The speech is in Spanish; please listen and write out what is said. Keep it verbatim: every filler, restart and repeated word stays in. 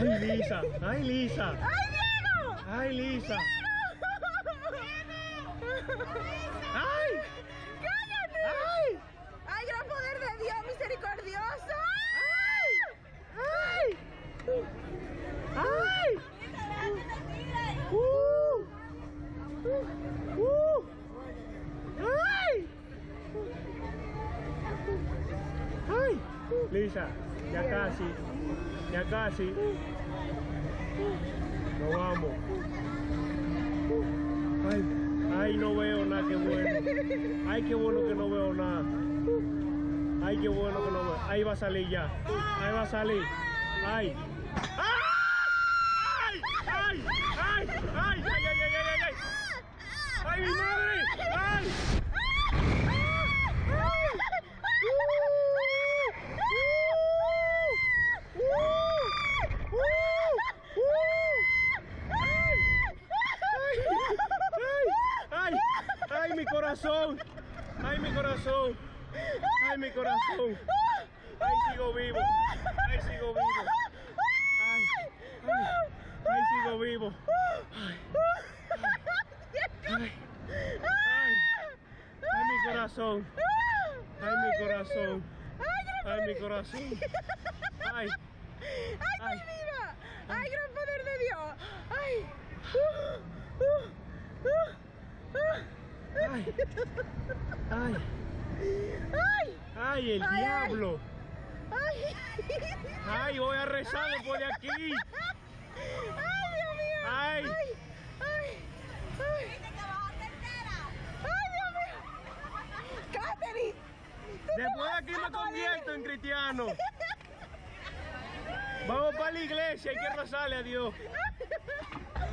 Ay, Lisa. Ay, Lisa. ¡Ay, Diego! Ay, Lisa. ¡Ay! ¡Cállate! ¡Ay! ¡Ay, gran poder de Dios misericordioso! ¡Ay! ¡Ay! ¡Uh! ¡Uh! ¡Ay! ¡Ay! Lisa, ya casi, ya casi. Nos vamos. Ay, ay, no veo nada, qué bueno. Ay, qué bueno que no veo nada. Ay, qué bueno que no veo. Ahí va a salir ya. Ahí va a salir. Ay. ¡Ay! ¡Ay! ¡Ay! ¡Ay! ¡Ay! ¡Ay! ¡Ay! ¡Ay! ¡Ay! ¡Ay! ¡Ay, mi madre! ¡Ay! ¡Ay, mi corazón! ¡Ay, mi corazón! ¡Ay, mi corazón! ¡Ay, sigo vivo! ¡Ay, sigo vivo! ¡Ay! ¡Ay! ¡Ay, sigo vivo! ¡Ay! ¡Ay! ¡Ay! ¡Ay, mi corazón! ¡Ay, mi corazón! ¡Ay, mi corazón! ¡Ay! ¡Ay, estoy viva! ¡Ay, gran poder de Dios! ¡Ay! ¡Ay! ¡Ay! ¡Ay! ¡Ay, el Ay, diablo! ¡Ay! ¡Ay, voy a rezar después de aquí! ¡Ay, Dios mío! ¡Ay! ¡Ay! ¡Ay! ¡Ay! ¡Ay, Dios mío! ¡Catherine! Después de aquí me convierto en cristiano. Vamos para la iglesia, hay que rezarle a Dios.